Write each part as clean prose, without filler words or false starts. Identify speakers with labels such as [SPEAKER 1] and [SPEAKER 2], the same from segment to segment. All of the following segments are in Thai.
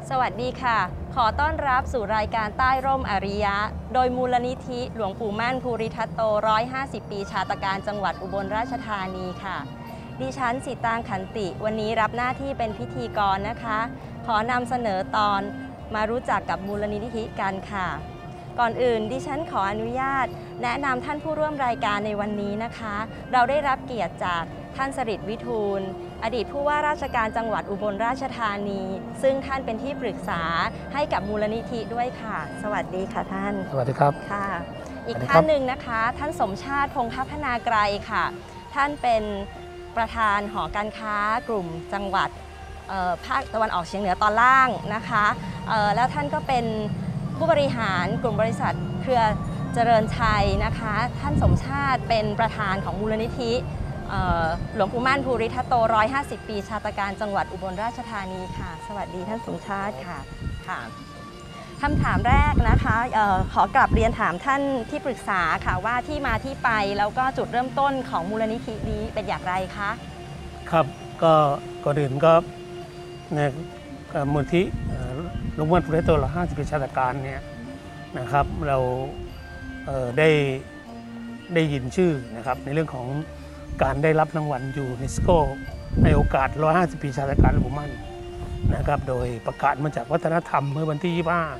[SPEAKER 1] สวัสดีค่ะขอต้อนรับสู่รายการใต้ร่มอริยะโดยมูลนิธิหลวงปู่มั่นภูริทัตโต150 ปีชาตการจังหวัดอุบลราชธานีค่ะดิฉันสิตางขันติวันนี้รับหน้าที่เป็นพิธีกรนะคะขอนำเสนอตอนมารู้จักกับมูลนิธิกันค่ะก่อนอื่นดิฉันขออนุญาตแนะนำท่านผู้ร่วมรายการในวันนี้นะคะเราได้รับเกียรติจากท่านสฤษดิ์วิทูลอดีตผู้ว่าราชการจังหวัดอุบลราชธานีซึ่งท่านเป็นที่ปรึกษาให้กับมูลนิธิด้วยค่ะสวัสดีค่ะท่าน
[SPEAKER 2] สวัสดีครับ
[SPEAKER 1] ค่ะอีกท่านหนึ่งนะคะท่านสมชาติพงษ์พัฒนาไกรค่ะท่านเป็นประธานหอการค้ากลุ่มจังหวัดภาคตะวันออกเฉียงเหนือตอนล่างนะคะแล้วท่านก็เป็นผู้บริหารกลุ่มบริษัทเครือเจริญชัยนะคะท่านสมชาติเป็นประธานของมูลนิธิหลวงปู่มั่นภูริทัตโต150 ปีชาตการจังหวัดอุบลราชธานีค่ะสวัสดีท่านสมชาติค่ะคำถามแรกนะคะขอกลับเรียนถามท่านที่ปรึกษาค่ะว่าที่มาที่ไปแล้วก็จุดเริ่มต้นของมูลนิธินี้เป็นอย่างไรคะ
[SPEAKER 2] ครับก็ก่อนอื่นก็ในมูลนิธิหลวงปู่มั่นภูริทัตโต150 ปีชาตการเนี่ยนะครับเราได้ยินชื่อนะครับในเรื่องของการได้รับรางวัลยูเนสโกในโอกาส150 ปีชาตการหลวงปู่มั่นนะครับโดยประกาศมาจากวัฒนธรรมเมื่อวันที่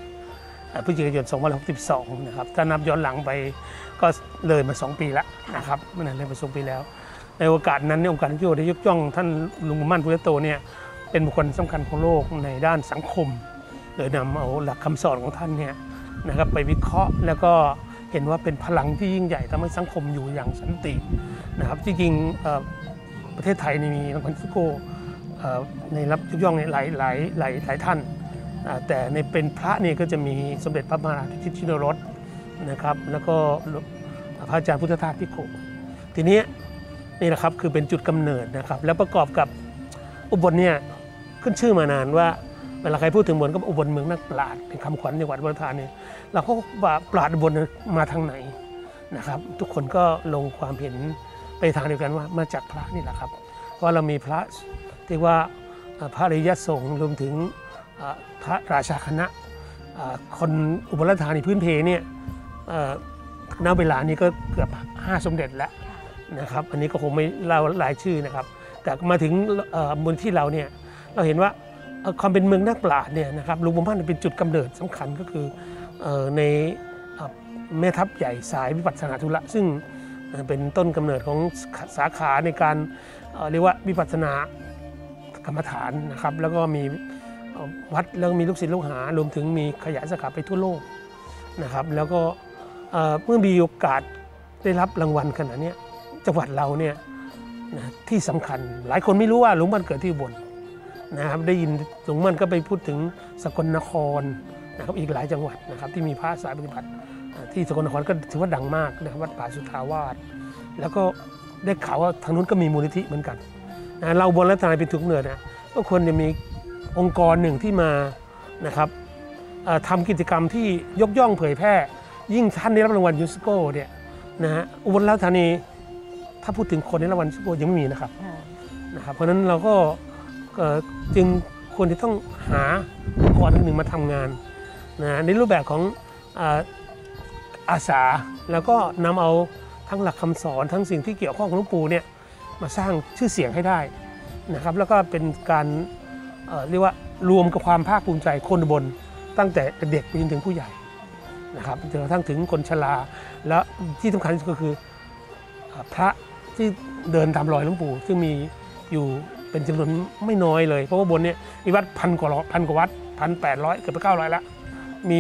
[SPEAKER 2] 25 พฤศจิกายน 2562นะครับถ้านับย้อนหลังไปก็เลยมา2 ปีแล้วนะครับเมื่อนานเลยมา2 ปีแล้วในโอกาสนั้นองค์การยูได้ยกย่องท่านหลวงปู่มั่นภูริทัตโตเนี่ยเป็นบุคคลสำคัญของโลกในด้านสังคมโดยนำเอาหลักคำสอนของท่านเนี่ยนะครับไปวิเคราะห์แล้วก็เห็นว่าเป็นพลังที่ยิ่งใหญ่ทำให้สังคมอยู่อย่างสันตินะครับจริงๆประเทศไทยมีรางวัลยูเนสโกในรับยกย่องหลายท่านแต่ในเป็นพระนี่ก็จะมีสมเด็จพระมหาราชชินรสนะครับแล้วก็พระอาจารย์พุทธทาสภิกขุทีนี้นี่แหละครับคือเป็นจุดกำเนิดนะครับแล้วประกอบกับอุบลเนี่ยขึ้นชื่อมานานว่าเวลาใครพูดถึงอุบลก็อุบลเมืองนักปราชญ์เป็นคำขวัญในจังหวัดอุบลราชธานีเราก็ว่าปราชญ์อุบลมาทางไหนนะครับทุกคนก็ลงความเห็นไปทางเดียวกันว่ามาจากพระนี่แหละครับเพราะเรามีพระที่ว่าพระอริยสงฆ์รวมถึงพระราชาคณะคนอุบลราชธานีพื้นเพเนี่ยณเวลานี้ก็เกือบ5 สมเด็จแล้วนะครับอันนี้ก็คงไม่เล่ารายชื่อนะครับแต่มาถึงมูลที่เราเนี่ยเราเห็นว่าความเป็นเมืองนักปราชญ์เนี่ยนะครับหลวงปู่มั่นเป็นจุดกำเนิดสำคัญก็คือในแม่ทัพใหญ่สายวิปัสสนาธุระซึ่งเป็นต้นกำเนิดของสาขาในการเรียกว่าวิปัสสนากรรมฐานนะครับแล้วก็มีวัดแล้วมีลูกศิษย์ลูกหารวมถึงมีขยายสาขาไปทั่วโลกนะครับแล้วก็เมื่อมีโอกาสได้รับรางวัลขนาดนี้จังหวัดเราเนี่ยที่สำคัญหลายคนไม่รู้ว่าหลวงมั่นเกิดที่อุบลนะครับได้ยินหลวงมั่นก็ไปพูดถึงสกลนครนะครับอีกหลายจังหวัดนะครับที่มีพระสายปฏิบัติที่สกลนครก็ถือว่าดังมากนะครับวัดป่าสุทธาวาสแล้วก็ได้ข่าวว่าทางนู้นก็มีมูลนิธิเหมือนกันเราบนรัตนายเป็นทุกเนือนะก็ควรจะมีองค์กรหนึ่งที่มานะครับทำกิจกรรมที่ยกย่องเผยแพร่ยิ่งท่านได้รับรางวัลยูเนสโกเนี่ยนะฮะอุบลราชธานีถ้าพูดถึงคนได้รับรางวัลยูเนสโกยังไม่มีนะครับเพราะฉะนั้นเราก็จึงควรจะต้องหาองค์กรหนึ่งมาทำงานนะในรูปแบบของอาสาแล้วก็นำเอาทั้งหลักคำสอนทั้งสิ่งที่เกี่ยวข้องกับหลวงปู่เนี่ยมาสร้างชื่อเสียงให้ได้นะครับแล้วก็เป็นการเรียกว่ารวมกับความภาคภูมิใจคนอุบลตั้งแต่เด็กไปจนถึงผู้ใหญ่นะครับจนกระทั่งถึงคนชราและที่สำคัญที่สุดก็คือพระที่เดินตามรอยหลวงปู่ซึ่งมีอยู่เป็นจำนวนไม่น้อยเลยเพราะว่าบนเนี่ยมีวัดพันกว่าวัด1,800เกือบไป900แล้วมี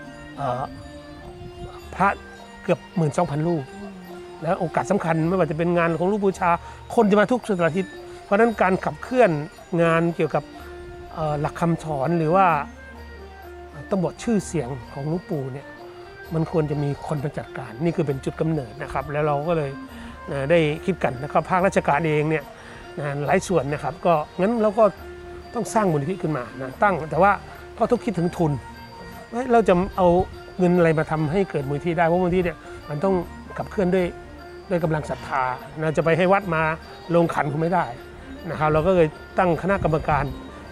[SPEAKER 2] พระเกือบ12,000 รูปแล้วโอกาสสำคัญไม่ว่าจะเป็นงานของหลวงปู่ชาคนจะมาทุกสัปดาห์อาทิตย์เพราะฉะนั้นการขับเคลื่อนงานเกี่ยวกับหลักคำสอนหรือว่าต้องบอกชื่อเสียงของหลวงปู่เนี่ยมันควรจะมีคนมาจัดการนี่คือเป็นจุดกำเนิดนะครับแล้วเราก็เลยได้คิดกันนะครับภาคราชการเองเนี่ยหลายส่วนนะครับก็งั้นเราก็ต้องสร้างมูลนิธิขึ้นมาตั้งแต่ว่าก็ต้องคิดถึงทุนเราจะเอาเงินอะไรมาทำให้เกิดมูลนิธิได้เพราะมูลนิธิเนี่ยมันต้องขับเคลื่อนด้วยกำลังศรัทธาจะไปให้วัดมาลงขันคงไม่ได้นะครับเราก็เลยตั้งคณะกรรมการ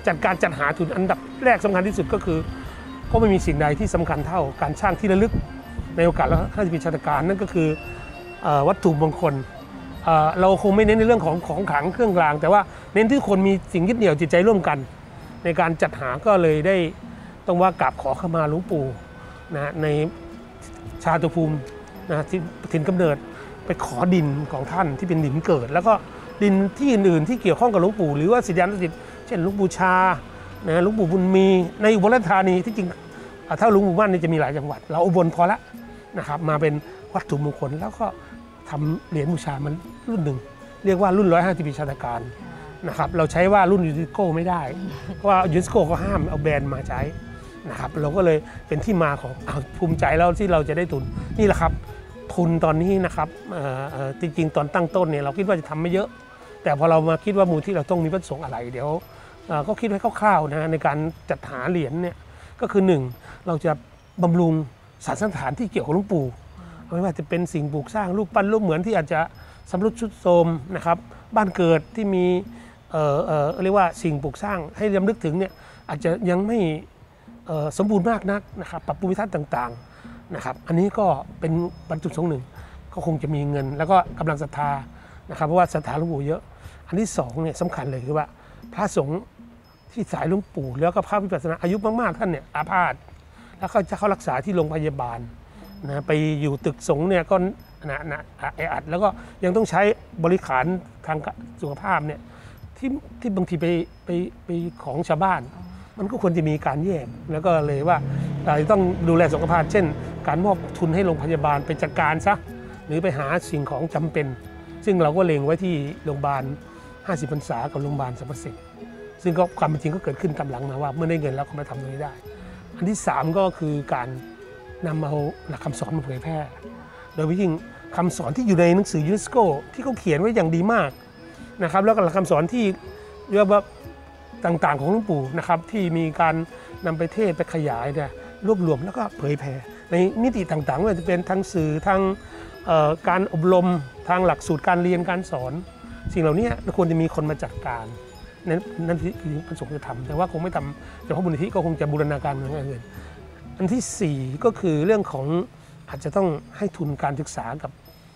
[SPEAKER 2] การจัดหาทุนอันดับแรกสำคัญที่สุดก็คือก็ไม่มีสิ่งใดที่สำคัญเท่าการสร้างที่ระลึกในโอกาส150 ปีชาตการนั่นก็คือวัตถุมงคลเราคงไม่เน้นในเรื่องของขลังเครื่องรางแต่ว่าเน้นที่คนมีสิ่งยึดเหนี่ยวจิตใจร่วมกันในการจัดหาก็เลยได้ต้องว่ากราบขอขมาหลวงปู่นะในชาตุภูมินะที่ถิ่นกำเนิดไปขอดินของท่านที่เป็นดินเกิดแล้วก็ดินที่อื่นๆที่เกี่ยวข้องกับหลวงปู่หรือว่าศิษยานุศิษย์เช่นหลวงปู่ชานะหลวงปู่บุญมีในอุบลราชธานีที่จริงถ้าหลวงปู่มั่นนี่จะมีหลายจังหวัดเราอุบลพอละนะครับมาเป็นวัตถุมงคลแล้วก็ทำเหรียญบูชามันรุ่นหนึ่งเรียกว่ารุ่น150 ปีชาตการนะครับเราใช้ว่ารุ่นยูเนสโกไม่ได้เพราะว่ายูเนสโกก็ห้ามเอาแบรนด์มาใช้นะครับเราก็เลยเป็นที่มาของภูมิใจแล้วที่เราจะได้ทุนนี่แหละครับทุนตอนนี้นะครับจริงๆตอนตั้งต้นเนี่ยเราคิดว่าจะทำไม่เยอะแต่พอเรามาคิดว่ามูลที่เราต้องมีวัตถุประสงค์อะไรเดี๋ยวก็คิดไว้คร่าวๆนะในการจัดหาเหรียญเนี่ยก็คือ1เราจะบำรุงศาสนสถานที่เกี่ยวกับหลวงปู่ไม่ว่าจะเป็นสิ่งปลูกสร้างรูปปั้นรูปเหมือนที่อาจจะสำรุดทรุดโทรมนะครับบ้านเกิดที่มีเรียกว่าสิ่งปลูกสร้างให้รำลึกถึงเนี่ยอาจจะยังไม่สมบูรณ์มากนักนะครับปรับปรุงวิทัศน์ต่างๆนะครับอันนี้ก็เป็นบรรจุสงฆ์หนึ่งก็คงจะมีเงินแล้วก็กำลังศรัทธานะครับเพราะว่าศรัทธาหลวงปู่เยอะอันที่2เนี่ยสำคัญเลยคือว่าพระสงฆ์ที่สายหลวงปู่แล้วก็พระวิปัสสนาอายุมากๆท่านเนี่ยอาพาธแล้วเขาจะเข้ารักษาที่โรงพยาบาลนะไปอยู่ตึกสงฆ์เนี่ยก็แออัดแล้วก็ยังต้องใช้บริขารทางสุขภาพเนี่ยที่บางทีไปของชาวบ้านมันก็ควรจะมีการแยกแล้วก็เลยว่าเราต้องดูแลสุขภาพเช่นการมอบทุนให้โรงพยาบาลไปจัดการซะหรือไปหาสิ่งของจำเป็นซึ่งเราก็เล็งไว้ที่โรงพยาบาล50 พรรษากับโรงพยาบาลสรรพสิทธิ์ซึ่งก็ความเป็นจริงก็เกิดขึ้นตามหลังมาว่าเมื่อได้เงินแล้วก็มาทำตรงนี้ได้อันที่3ก็คือการนำเอาหลักคำสอนมาเผยแพร่โดยยิ่งคำสอนที่อยู่ในหนังสือยูเนสโกที่เขาเขียนไว้อย่างดีมากนะครับแล้วก็หลักคำสอนที่เรียกว่าต่างๆของหลวงปู่นะครับที่มีการนำไปเทศไปขยายเนี่ยรวบรวมแล้วก็เผยแพร่ในมิติต่างๆไม่ว่าจะเป็นทางสื่อทางการอบรมทางหลักสูตรการเรียนการสอนสิ่งเหล่านี้ควรจะมีคนมาจัดการนั่นคือพระสงฆ์จะทำแต่ว่าคงไม่ทำเฉพาะมูลนิธิก็คงจะบูรณาการเหมือนกันอันที่4ก็คือเรื่องของอาจจะต้องให้ทุนการศึกษากับ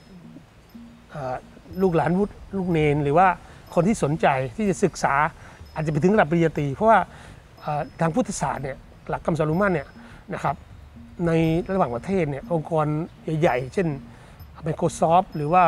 [SPEAKER 2] ลูกหลานวุฒิลูกเนนหรือว่าคนที่สนใจที่จะศึกษาอาจจะไปถึงระดับปริญญาตรีเพราะว่าทางพุทธศาสตร์เนี่ยหลักคำสอนหลวงมั่นเนี่ยนะครับในระหว่างประเทศเนี่ยองค์กรใหญ่ๆเช่น Microsoft หรือว่า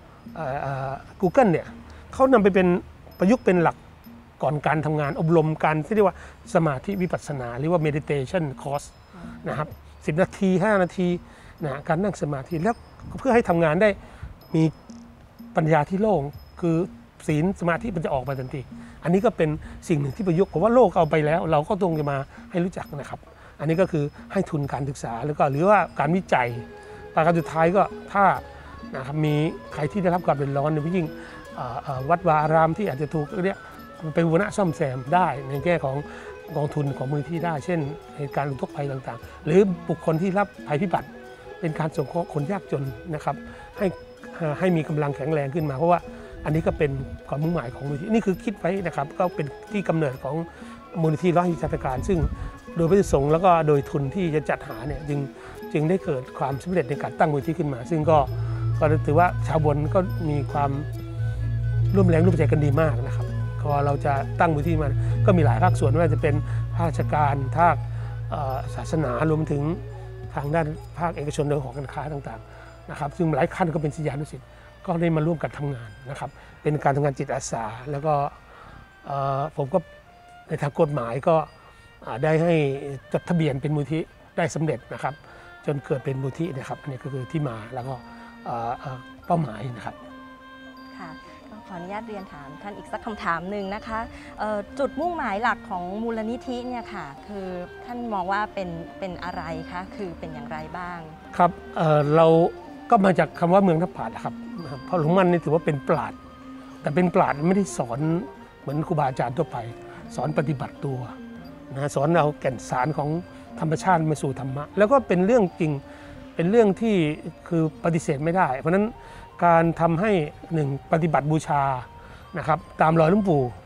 [SPEAKER 2] Google เนี่ยเขานำไปเป็นประยุกต์เป็นหลักก่อนการทำงานอบรมการที่เรียกว่าสมาธิวิปัสสนาหรือว่า meditation course นะครับ10 นาที5 นาทีนะการนั่งสมาธิแล้วเพื่อให้ทำงานได้มีปัญญาที่โล่งคือศีลสมาธิมันจะออกมาทันทีอันนี้ก็เป็นสิ่งหนึ่งที่ประยุกต์ผมว่าโลกเอาไปแล้วเราก็ต้องจะมาให้รู้จักนะครับอันนี้ก็คือให้ทุนการศึกษาแล้วก็หรือว่าการวิจัยประการสุดท้ายก็ถ้านะครับมีใครที่ได้รับความเดือดร้อนในยิ่งวัดวาอารามที่อาจจะถูกเรียกเป็นบูรณะซ่อมแซมได้ในแง่ของกองทุนของมูลที่ได้เช่นเหตุการณ์อุทกภัยต่างๆหรือบุคคลที่รับภัยพิบัติเป็นการสงเคราะห์คนยากจนนะครับให้มีกำลังแข็งแรงขึ้นมาเพราะว่าอันนี้ก็เป็นความมุ่งหมายของมูลที่นี่คือคิดไว้นะครับก็เป็นที่กำเนิดของมูลนิธิ150 ปีชาตการซึ่งโดยพระสงฆ์แล้วก็โดยทุนที่จะจัดหาเนี่ยจึงได้เกิดความสำเร็จในการตั้งมูลนิธิขึ้นมาซึ่งก็ถือว่าชาวบนก็มีความร่วมแรงร่วมใจกันดีมากนะครับพอเราจะตั้งมูลนิธิมันก็มีหลายภาคส่วนไม่ว่าจะเป็นภาคราชการภาคศาสนารวมถึงทางด้านภาคเอกชนโดยหอการค้าต่างๆนะครับซึ่งหลายขั้นก็เป็นศิษยานุศิษย์ก็ได้มาร่วมกันทำงานนะครับเป็นการทำงานจิตอาสาแล้วก็ผมก็ในทางกฎหมายก็ได้ให้จดทะเบียนเป็นมูลนิธิได้สำเร็จนะครับจนเกิดเป็นมูลนิธินะครับอันนี้ก็คือที่มาแล้วก็เป้าหมายนะครับ
[SPEAKER 1] ค่ะก็ขออนุญาตเรียนถามท่านอีกสักคำถามหนึ่งนะคะจุดมุ่งหมายหลักของมูลนิธิเนี่ยค่ะคือท่านมองว่าเป็นอะไรคะคือเป็นอย่างไรบ้าง
[SPEAKER 2] ครับเราก็มาจากคำว่าเมืองนักปราชญ์ครับเพราะหลวงมั่นนี่ถือว่าเป็นปราชญ์แต่เป็นปราชญ์ไม่ได้สอนเหมือนครูบาอาจารย์ทั่วไปสอนปฏิบัติตัวนะสอนเอาแก่นสารของธรรมชาติมาสู่ธรรมะแล้วก็เป็นเรื่องจริงเป็นเรื่องที่คือปฏิเสธไม่ได้เพราะฉะนั้นการทำให้1ปฏิบัติบูชานะครับตามรอยหลวงปู่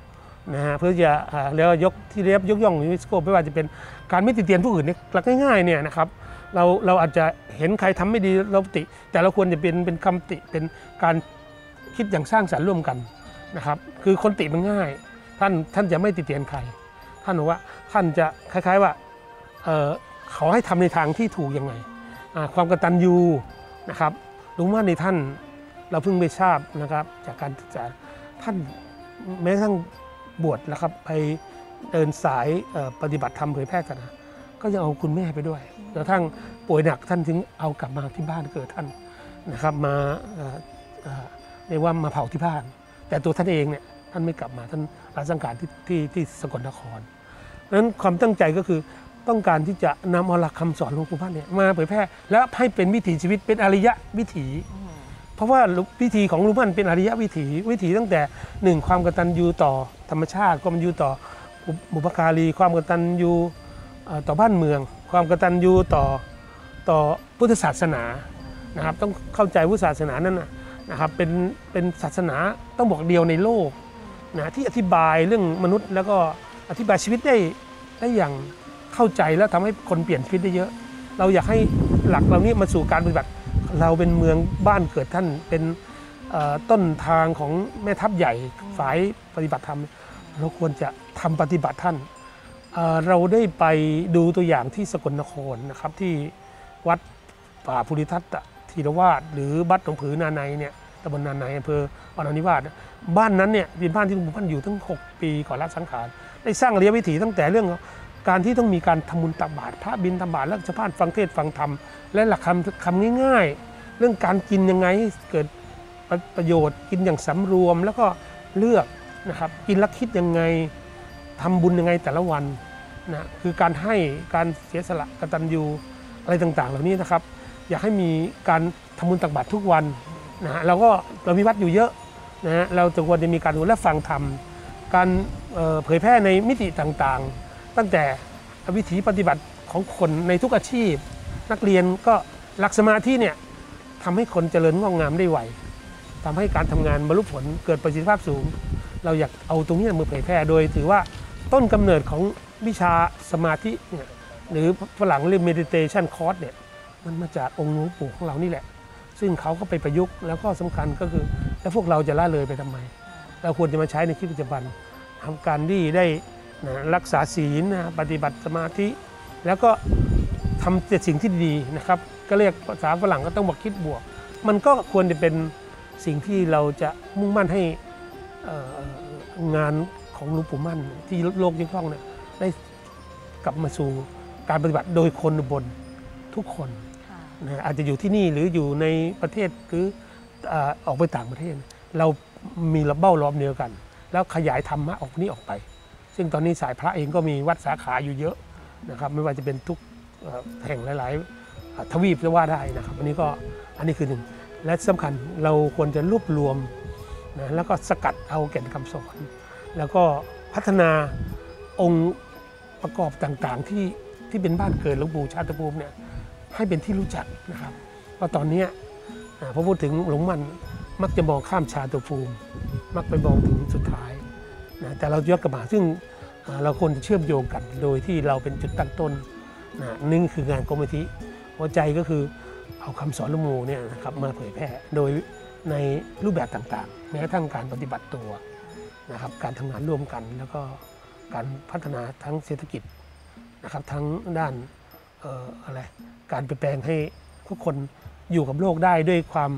[SPEAKER 2] นะฮะเพื่อจะแล้วยกที่เรียบยกย่องยูเนสโกไม่ว่าจะเป็นการไม่ติเตียนผู้อื่นเนี่ยหลักง่ายๆเนี่ยนะครับเราอาจจะเห็นใครทำไม่ดีเราติแต่เราควรจะเป็นคำติเป็นการคิดอย่างสร้างสรรค์ร่วมกันนะครับคือคนติมันง่ายท่านจะไม่ติเตียนใครท่านบอกว่าท่านจะคล้ายๆว่าเขาให้ทำในทางที่ถูกยังไงความกตัญญูนะครับรู้ว่าในท่านเราเพิ่งไปทราบนะครับจากการศึกษาท่านแม้กระทั่งบวชแล้วครับไปเดินสายปฏิบัติธรรมเผยแพร่ศาสนาก็ยังเอาคุณแม่ไปด้วยจนกระทั่งป่วยหนักท่านถึงเอากลับมาที่บ้านเกิดท่านนะครับมาเรียกว่ามาเผาที่บ้านแต่ตัวท่านเองเนี่ยท่านไม่กลับมาท่านลาสังขารที่สกลนครเพราะฉะนั้นความตั้งใจก็คือต้องการที่จะนำเอาหลักคำสอนหลวงปู่มั่นเนี่ยมาเผยแพร่และให้เป็นวิถีชีวิตเป็นอริยวิถีเพราะว่าวิถีของหลวงปู่มั่นเป็นอริยวิถีตั้งแต่หนึ่งความกตัญญูต่อธรรมชาติความกตัญญูต่อบุพการีความกตัญญูต่อบ้านเมืองความกตัญญูต่อพุทธศาสนานะครับต้องเข้าใจพุทธศาสนานั้นนะครับเป็นศาสนาต้องบอกเดียวในโลกนะที่อธิบายเรื่องมนุษย์แล้วก็อธิบายชีวิตได้อย่างเข้าใจแล้วทำให้คนเปลี่ยนชีวิตได้เยอะเราอยากให้หลักเหล่านี้มาสู่การปฏิบัติเราเป็นเมืองบ้านเกิดท่านเป็นต้นทางของแม่ทัพใหญ่ฝ่ายปฏิบัติธรรมเราควรจะทำปฏิบัติท่านเราได้ไปดูตัวอย่างที่สกลนครนะครับที่วัดป่าภูริทัตธีรวาสหรือวัดหนองผือนาในเนี่ยตำบลนาในอำเภอวานานิวาสบ้านนั้นเนี่ยเป็นบ้านที่หลวงปู่มั่นอยู่ตั้ง6 ปีก่อนละสังขารได้สร้างอริยวิถีตั้งแต่เรื่องการที่ต้องมีการทำบุญตักบาตรพระบิณฑบาตแล้วชาวบ้านฟังเทศน์ฟังธรรมและหลักคำง่ายๆเรื่องการกินยังไงเกิดประโยชน์กินอย่างสำรวมแล้วก็เลือกนะครับกินแล้วคิดยังไงทำบุญยังไงแต่ละวันนะคือการให้การเสียสละกตัญญูอะไรต่างๆเหล่านี้นะครับอยากให้มีการทำบุญตักบาตรทุกวันนะฮะเรามีวัดอยู่เยอะนะฮะเราควรจะมีการดูและฟังธรรมการเผยแพร่ในมิติต่างๆตั้งแต่วิถีปฏิบัติของคนในทุกอาชีพนักเรียนก็หลักสมาธิเนี่ยทำให้คนเจริญงอกงามได้ไวทำให้การทำงานบรรลุผลเกิดประสิทธิภาพสูงเราอยากเอาตรงนี้มาเผยแพร่โดยถือว่าต้นกำเนิดของวิชาสมาธิเนี่ยหรือฝรั่งเรียก meditation course เนี่ยมันมาจากองค์หลวงปู่ของเรานี่แหละซึ่งเขาก็ไปประยุกต์แล้วก็สำคัญก็คือแล้วพวกเราจะละเลยไปทำไมเราควรจะมาใช้ในชีวิตประจำวันทำการที่ได้รักษาศีลปฏิบัติสมาธิแล้วก็ทำแต่สิ่งที่ดีนะครับก็เรียกภาษาฝรั่งก็ต้องบอกคิดบวกมันก็ควรจะเป็นสิ่งที่เราจะมุ่งมั่นให้งานของหลวงปู่มั่นที่โลกยกย่องเนี่ยได้กลับมาสู่การปฏิบัติโดยคนอุบลทุกคนนะอาจจะอยู่ที่นี่หรืออยู่ในประเทศหรือออกไปต่างประเทศเรามีระเบ้าล้อมเดียวกันแล้วขยายธรรมะออกนี้ออกไปซึ่งตอนนี้สายพระเองก็มีวัดสาขาอยู่เยอะนะครับไม่ว่าจะเป็นทุกแห่งหลายๆทวีปจะว่าได้นะครับอันนี้คือหนึ่งและสำคัญเราควรจะรวบรวมนะแล้วก็สกัดเอาแก่นคำสอนแล้วก็พัฒนาองค์ประกอบต่างๆที่เป็นบ้านเกิดหลวงปู่ชาติภูมิเนี่ยให้เป็นที่รู้จักนะครับเพราะตอนนี้พอพูดถึงหลวงมั่นมักจะมองข้ามชาติภูมิมักไปมองถึงสุดท้ายนะแต่เราย้อนกลับมาซึ่งเราควรจะเชื่อมโยงกันโดยที่เราเป็นจุดตั้งต้นนะนี่คืองานกรมธิหัวใจก็คือเอาคำสอนหลวงปู่เนี่ยนะครับมาเผยแพร่โดยในรูปแบบต่างๆแม้กระทั่งการปฏิบัติตัวนะครับการทำงานร่วมกันแล้วก็การพัฒนาทั้งเศรษฐกิจนะครับทั้งด้านการเปลี่ยนแปลงให้ทุกคนอยู่กับโลกได้ด้วยความ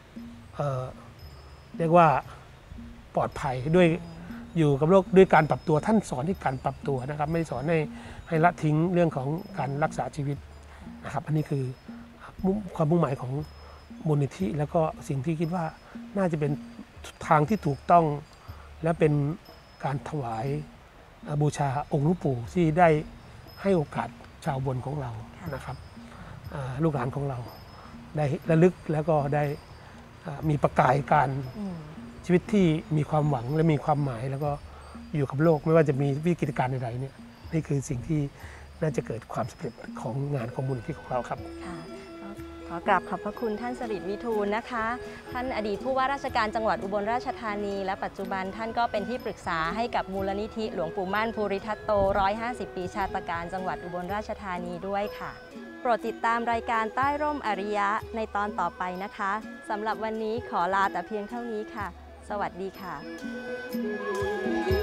[SPEAKER 2] เรียกว่าปลอดภัยด้วยอยู่กับโลกด้วยการปรับตัวท่านสอนให้การปรับตัวนะครับไม่สอนให้ละทิ้งเรื่องของการรักษาชีวิตนะครับอันนี้คือความมุ่งหมายของมูลนิธิแล้วก็สิ่งที่คิดว่าน่าจะเป็นทางที่ถูกต้องและเป็นการถวายบูชาองค์หลวงปู่ที่ได้ให้โอกาสชาวบนของเรานะครับลูกหลานของเราได้ระลึกแล้วก็ได้มีประกายการชีวิตที่มีความหวังและมีความหมายแล้วก็อยู่กับโลกไม่ว่าจะมีวิกฤตการณ์ใดๆเนี่ยนี่คือสิ่งที่น่าจะเกิดความสำเร็จของงานของมูลนิธิของเราครับ
[SPEAKER 1] ขออกราบขอบพระคุณท่านสฤทธิ์วิทูลนะคะ ท่านอดีตผู้ว่าราชการจังหวัดอุบลราชธานีและปัจจุบันท่านก็เป็นที่ปรึกษาให้กับมูลนิธิหลวงปู่มั่นภูริทัตโต150 ปีชาตการจังหวัดอุบลราชธานีด้วยค่ะโปรดติดตามรายการใต้ร่มอริยะในตอนต่อไปนะคะสำหรับวันนี้ขอลาแต่เพียงเท่านี้ค่ะสวัสดีค่ะ